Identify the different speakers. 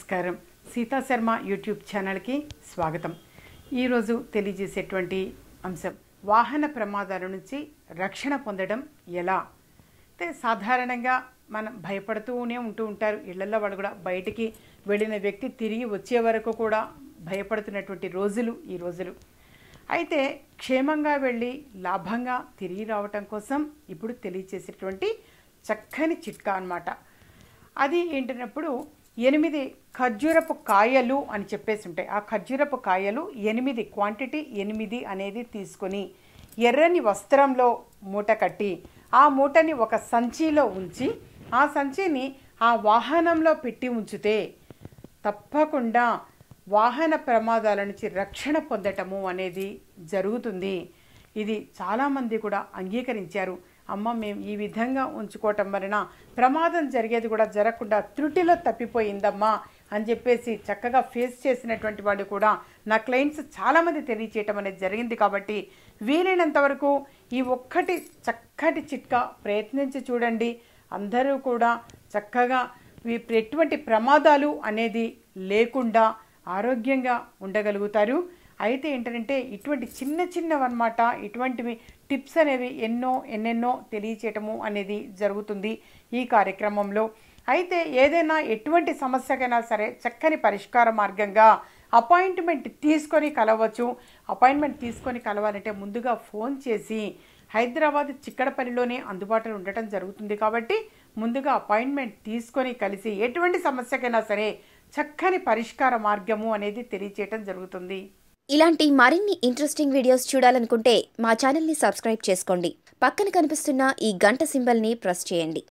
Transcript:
Speaker 1: నమస్కారం. సీతాశర్మ యూట్యూబ్ ఛానల్కి స్వాగతం. ఈరోజు తెలియజేసేటువంటి అంశం వాహన ప్రమాదాల నుంచి రక్షణ పొందడం ఎలా. అంటే సాధారణంగా మనం భయపడుతూనే ఉంటారు. ఇళ్లలో వాళ్ళు కూడా బయటికి వెళ్ళిన వ్యక్తి తిరిగి వచ్చే వరకు కూడా భయపడుతున్నటువంటి రోజులు ఈ రోజులు. అయితే క్షేమంగా వెళ్ళి లాభంగా తిరిగి రావటం కోసం ఇప్పుడు తెలియజేసేటువంటి చక్కని చిట్కా అన్నమాట. అది ఏంటన్నప్పుడు 8 ఖర్జూరపు కాయలు అని చెప్పేసి ఉంటాయి. ఆ ఖర్జూరపు కాయలు 8 క్వాంటిటీ 8 అనేది తీసుకొని ఎర్రని వస్త్రంలో మూట కట్టి ఆ మూటని ఒక సంచిలో ఉంచి ఆ సంచిని ఆ వాహనంలో పెట్టి ఉంచితే తప్పకుండా వాహన ప్రమాదాల నుంచి రక్షణ పొందటము అనేది జరుగుతుంది. ఇది చాలామంది కూడా అంగీకరించారు. అమ్మ మేము ఈ విధంగా ఉంచుకోవటం వలన ప్రమాదం జరిగేది కూడా జరగకుండా త్రుటిలో తప్పిపోయిందమ్మా అని చెప్పేసి చక్కగా ఫేస్ చేసినటువంటి వాళ్ళు కూడా నా క్లయింట్స్ చాలామంది తెలియచేయటం అనేది జరిగింది. కాబట్టి వీలైనంత వరకు ఈ ఒక్కటి చక్కటి చిట్కా ప్రయత్నించి చూడండి. అందరూ కూడా చక్కగా ఎటువంటి ప్రమాదాలు అనేది లేకుండా ఆరోగ్యంగా ఉండగలుగుతారు. అయితే ఏంటంటే ఇటువంటి చిన్నవన్నమాట, ఇటువంటివి టిప్స్ అనేవి ఎన్నెన్నో తెలియచేయటము అనేది జరుగుతుంది ఈ కార్యక్రమంలో. అయితే ఏదైనా ఎటువంటి సమస్యకైనా సరే చక్కని పరిష్కార మార్గంగా అపాయింట్మెంట్ తీసుకొని కలవచ్చు. అపాయింట్మెంట్ తీసుకొని కలవాలంటే ముందుగా ఫోన్ చేసి హైదరాబాద్ చిక్కడపల్లిలోనే అందుబాటులో ఉండటం జరుగుతుంది. కాబట్టి ముందుగా అపాయింట్మెంట్ తీసుకొని కలిసి ఎటువంటి సమస్యకైనా సరే చక్కని పరిష్కార మార్గము అనేది తెలియచేయటం జరుగుతుంది.
Speaker 2: ఇలాంటి మరిన్ని ఇంట్రెస్టింగ్ వీడియోస్ చూడాలనుకుంటే మా ఛానల్ని సబ్స్క్రైబ్ చేసుకోండి. పక్కన కనిపిస్తున్న ఈ గంట సింబల్ని ప్రెస్ చేయండి.